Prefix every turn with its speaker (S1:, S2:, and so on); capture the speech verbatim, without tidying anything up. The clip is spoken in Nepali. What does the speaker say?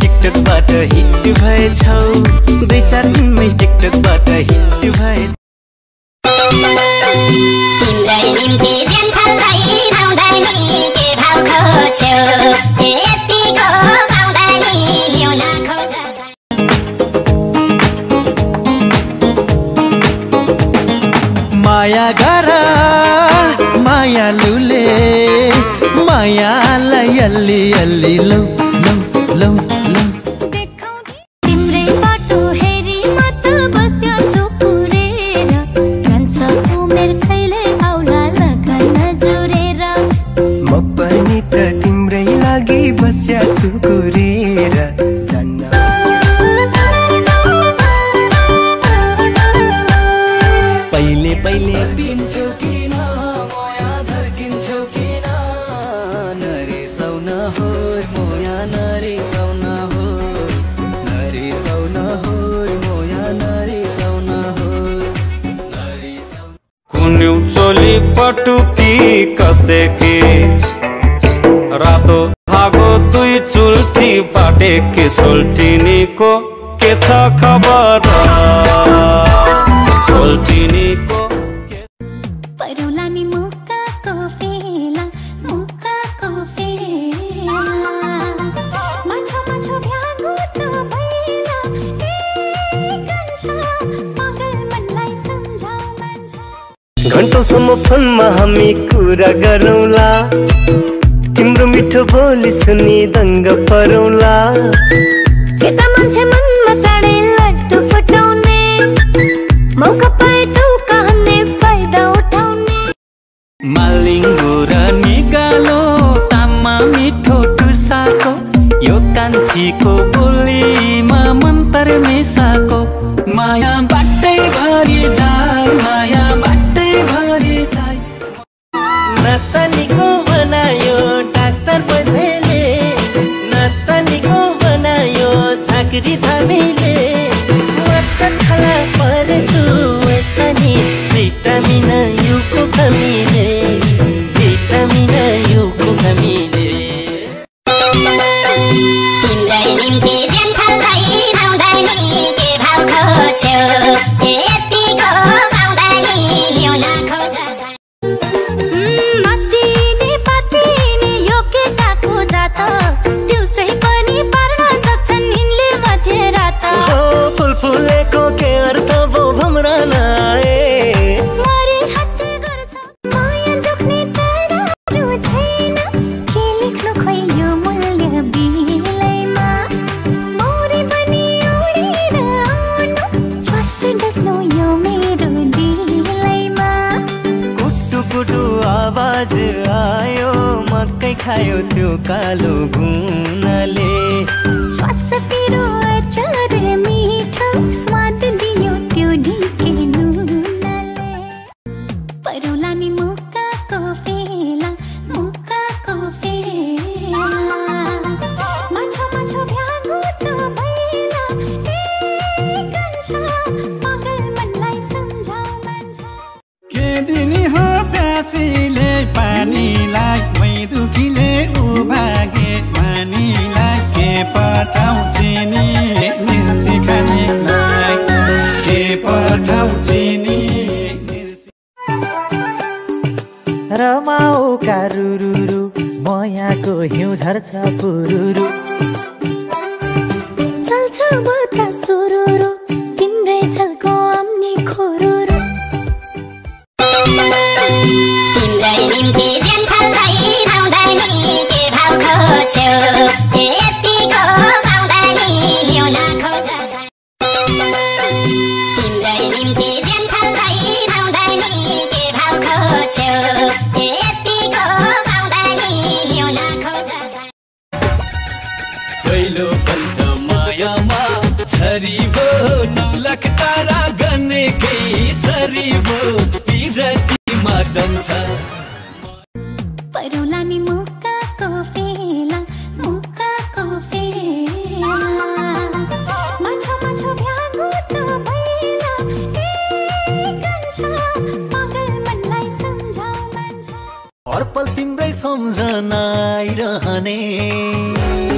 S1: टिकटकबाट हिट भएछौ दुई चार दिनमै टिकटकबाट हिट भए
S2: तिम्रै निम्ति ज्यान थाल्दै भाउँदा नि के भाउ खोज्छौ यतिको पाउँदा नि ल्याउन खोज
S1: माया गर माया लुले मायालाई अलि अलि लौ लौ लौ लौ
S2: तिम्रै बाटो हेरी म त बस्यो छु पुरेर जान्छ उमेर कहिले आउला लगन जोडेर
S1: म पनि त तिम्रै लागि बस्या छु कुरेर जान्न पहिले पहिले पिन्छौ किन माया झर्किन्छौ किन नरिसाउन हो मोया नरिसाउन हो नरिसाउन हो मोया नरिसाउन हो
S3: कुन्यु चोली पटुकी कसेकी रातो धागो दुई चुल्ठी बाटेकी सोल्टिनीको के छ खबर सोल्टिनीको
S2: परुला नि मुक्काको फेला मुक्काको फेला माछो माछो भ्यागु त भैला ए कन्छ मगर मनलाई सम्झाउ मान्छ
S1: घन्टौसम्म फोनमा हामी कुरा गरौँला तिम्रो मिठो बोली सुनि दङ्ग परौँला
S2: केटा मान्छे मनमा चाँडै लड्डु फुटाउने मौका पाए चौका हान्ने फाइदा उठाउने
S1: मालिङ्गो र निगालो तामा मिठो टुसाको यो कान्छीको बोलीमा मन्तर मिसाको माया बाटै भरि जाय माया बाटै भरि जाय नर्तनीको बनायो डाक्टर बधेले नर्तनीको बनायो झाँक्री धामीले म त खला पर्छु यसनी भिटामिन युको कमीले भिटामिन युको कमीले
S2: तिम्रै निम्ति ज्यान थाल्दै भाउँदा नि के भाउ खोज्छौ यतिको पाउँदा नि ल्याउन खोज मातिने पातिने यो केटाको जात दिउँसै पनि पार्न सक्छन् यिनले मध्यरात
S1: हो फुल फुलेको के अर्थ भो भम्रा नआए
S2: मरे हातले गर्छ माया जोख्ने तराजु छैन के लेख्नु खोइ यो मूल्य बिलैमा मौरी पनि उडेर आउनु श्वास डस्नु यो मेरो दिलैमा
S1: कुटु कुटु आवाज आयो मकै खायो त्यो कालो गुनाले
S2: श्वास पिरो अचार मिठो स्वाद दियो त्यो ढिके नुनाले परुला नि मुक्काको फेला मुक्काको फेला माछो माछो भ्यागु त भैला ए कन्छ मगर मनलाई सम्झाउ मान्छ
S4: के दिनी हो प्यासीले पानीलाई मै दुखीले उभागे पानीलाई के पठाउ चिनी मिर्सी खानेलाई के पठाउ चिनी
S1: रमाऊ का रुरुरु मयाको हिउँ झर्छ पुरुरु
S2: चल्छ बता सुरुरु तिम्रै झल्को आम्नी खोरुरु तिम्रै निम्ति ज्यान थाल्दै भाउँदा नि के भाउ खोज्छौ यतिको पाउँदा नि ल्याउन खोज तिम्रै निम्ति ज्यान थाल्दै भाउँदा नि के भाउ खोज्छौ यतिको पाउँदा नि ल्याउन खोज
S1: पहिलो पल्ट मायामा झरिबो नौ लाख तारा गनेकै सरिबो पिरतीमा डन्छ
S2: परुला नि मुक्काको फेला मुक्काको फेला माछो माछो भ्यागु त भैला ए कन्छ मगर मनलाई सम्झाउ मान्छ
S1: हर पल तिम्रै सम्झना आइरहने